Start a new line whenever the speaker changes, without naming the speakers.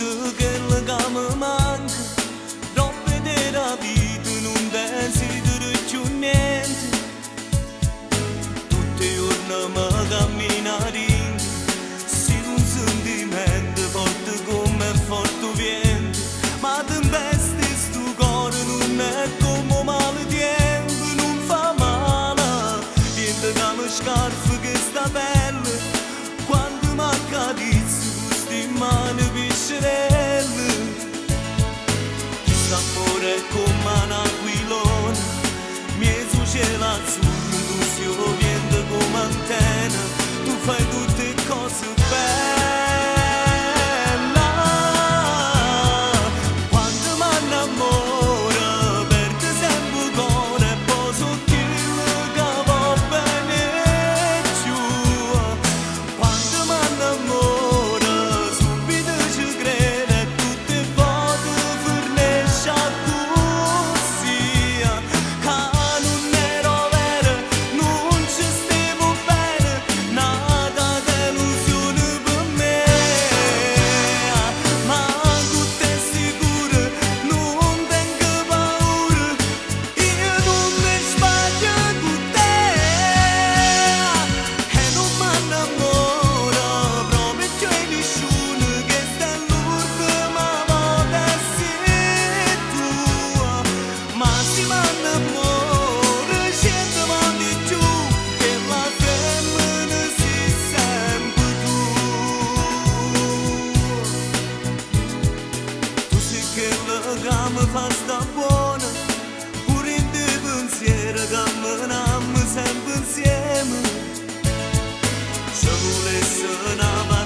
che la gama manca, troppe della vita non desidero più niente. Tutti i giorni mi camminare, si un sentimento forte come forte vento, ma tempesta sto cuore non è come male tempo, non fa male, niente che mi scarfa che sta bella, quando mi accarezza queste mani viscerelle. Questo amore è come un'aquilona, mezzo cielo azzurro, tu schiovendo come antenna, tu fai tutte cose belle. Quando mi innamoro, perché sempre con e poi sottile che va bene giù. Quando mi innamoro, subito ci credo e tutte volte fornisce a così. Che non ero vera, non ci stiamo bene, nada delusione per me. Ma tu sei sicura, non tengo paura, io non mi sbaglio con te. E non mi innamoro proprio di nessuno, che sta l'ultima volta sei tu. Ma se mi innamoro, cento volte più, che la femmina sei sempre tu. Tu sei quella che mi fa sta buona, pure in te pensiero che camminammo sempre insieme. Se volesse una